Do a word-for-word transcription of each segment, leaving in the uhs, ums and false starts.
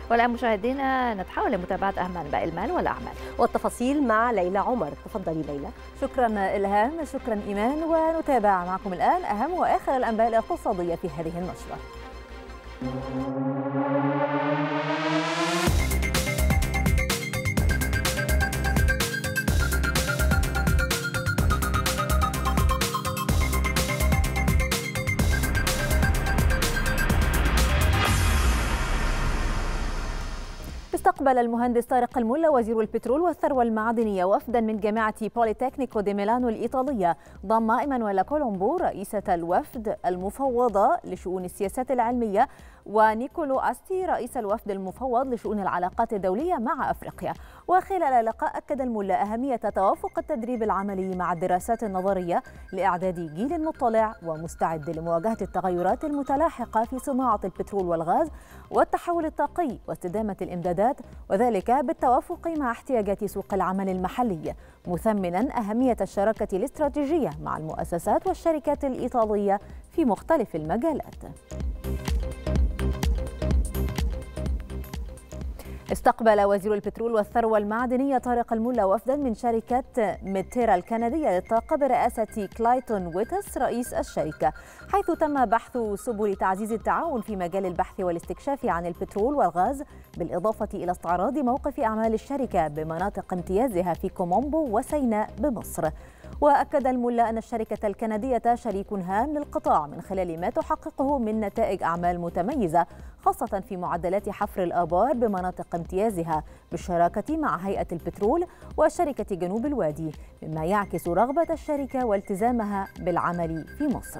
والآن مشاهدينا نتحول لمتابعة أهم أنباء المال والأعمال والتفاصيل مع ليلى عمر. تفضلي ليلى. شكرا إلهام، شكرا إيمان، ونتابع معكم الآن أهم وآخر الأنباء الاقتصادية في هذه النشرة. استقبل المهندس طارق الملا وزير البترول والثروة المعدنية وفدا من جامعة بوليتكنيكو دي ميلانو الإيطالية ضم إيمانويلا كولومبو رئيسة الوفد المفوضة لشؤون السياسات العلمية ونيكولو أستي رئيس الوفد المفوض لشؤون العلاقات الدولية مع أفريقيا. وخلال اللقاء أكد الملا أهمية توافق التدريب العملي مع الدراسات النظرية لإعداد جيل مطلع ومستعد لمواجهة التغيرات المتلاحقة في صناعة البترول والغاز والتحول الطاقي واستدامة الإمدادات، وذلك بالتوافق مع احتياجات سوق العمل المحلي، مثمنا أهمية الشراكة الاستراتيجية مع المؤسسات والشركات الإيطالية في مختلف المجالات. استقبل وزير البترول والثروة المعدنية طارق الملا وفدا من شركة ميتيرا الكندية للطاقة برئاسة كلايتون ويتس رئيس الشركة، حيث تم بحث سبل تعزيز التعاون في مجال البحث والاستكشاف عن البترول والغاز، بالإضافة إلى استعراض موقف أعمال الشركة بمناطق امتيازها في كومومبو وسيناء بمصر. وأكد الملا أن الشركة الكندية شريك هام للقطاع من خلال ما تحققه من نتائج أعمال متميزة، خاصة في معدلات حفر الآبار بمناطق امتيازها بالشراكة مع هيئة البترول وشركة جنوب الوادي، مما يعكس رغبة الشركة والتزامها بالعمل في مصر.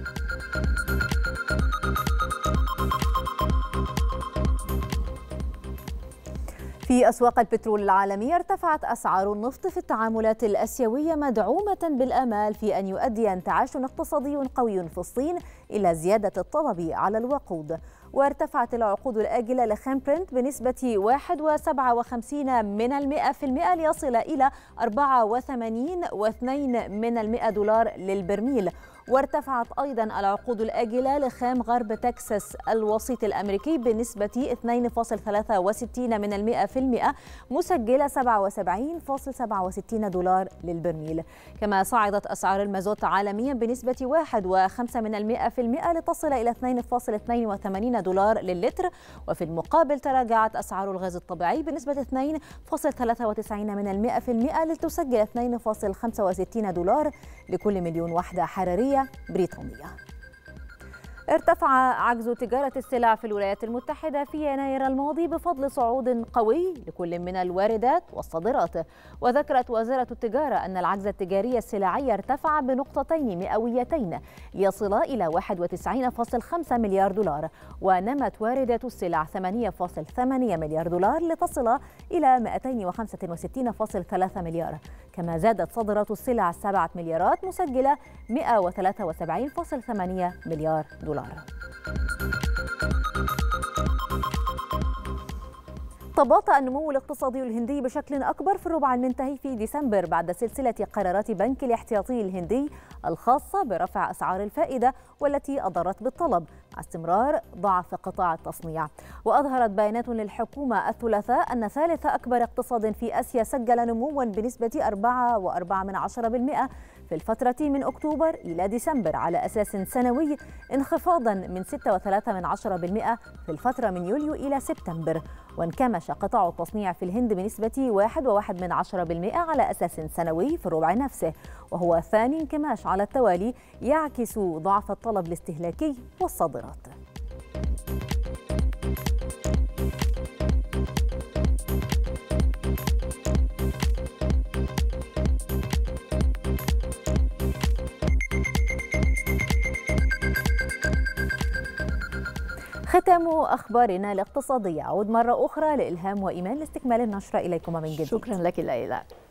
في أسواق البترول العالمية ارتفعت أسعار النفط في التعاملات الآسيوية، مدعومة بالآمال في أن يؤدي انتعاش اقتصادي قوي في الصين إلى زيادة الطلب على الوقود. وارتفعت العقود الآجلة لخام برنت بنسبة واحد فاصلة سبعة وخمسين من المئة في المئة ليصل إلى أربعة وثمانين فاصلة اثنين من المئة دولار للبرميل. وارتفعت أيضا العقود الآجلة لخام غرب تكساس الوسيط الأمريكي بنسبة اثنين فاصلة ثلاثة وستين من المئة في المئة مسجلة سبعة وسبعين فاصلة سبعة وستين دولار للبرميل. كما صعدت أسعار المازوت عالميا بنسبة واحد فاصلة خمسة من المئة في المئة لتصل إلى اثنين فاصلة اثنين وثمانين دولار للتر. وفي المقابل تراجعت أسعار الغاز الطبيعي بنسبة اثنين فاصلة ثلاثة وتسعين من المئة في المئة لتسجل اثنين فاصلة خمسة وستين دولار لكل مليون وحدة حرارية بريطانية. ارتفع عجز تجارة السلع في الولايات المتحدة في يناير الماضي بفضل صعود قوي لكل من الواردات والصادرات. وذكرت وزارة التجارة أن العجز التجاري السلعي ارتفع بنقطتين مئويتين ليصل إلى واحد وتسعين فاصلة خمسة مليار دولار، ونمت واردات السلع ثمانية فاصلة ثمانية مليار دولار لتصل إلى مئتين وخمسة وستين فاصلة ثلاثة مليار. كما زادت صادرات السلع سبعة مليارات مسجلة مئة وثلاثة وسبعين فاصلة ثمانية مليار دولار. تباطأ النمو الاقتصادي الهندي بشكل أكبر في الربع المنتهي في ديسمبر بعد سلسلة قرارات بنك الاحتياطي الهندي الخاصة برفع أسعار الفائدة والتي أضرت بالطلب مع استمرار ضعف قطاع التصنيع. وأظهرت بيانات للحكومة الثلاثاء أن ثالث أكبر اقتصاد في آسيا سجل نموا بنسبة أربعة فاصلة أربعة بالمئة في الفترة من أكتوبر إلى ديسمبر على أساس سنوي، انخفاضا من ستة فاصلة ثلاثة بالمئة في الفترة من يوليو إلى سبتمبر. وانكمش قطاع التصنيع في الهند بنسبة واحد فاصلة واحد بالمئة على أساس سنوي في الربع نفسه، وهو ثاني انكماش على التوالي يعكس ضعف الطلب الاستهلاكي والصادرات. ختام أخبارنا الاقتصادية. أعود مرة أخرى لإلهام وإيمان لاستكمال النشرة إليكم من جديد. شكرا لك ليلى.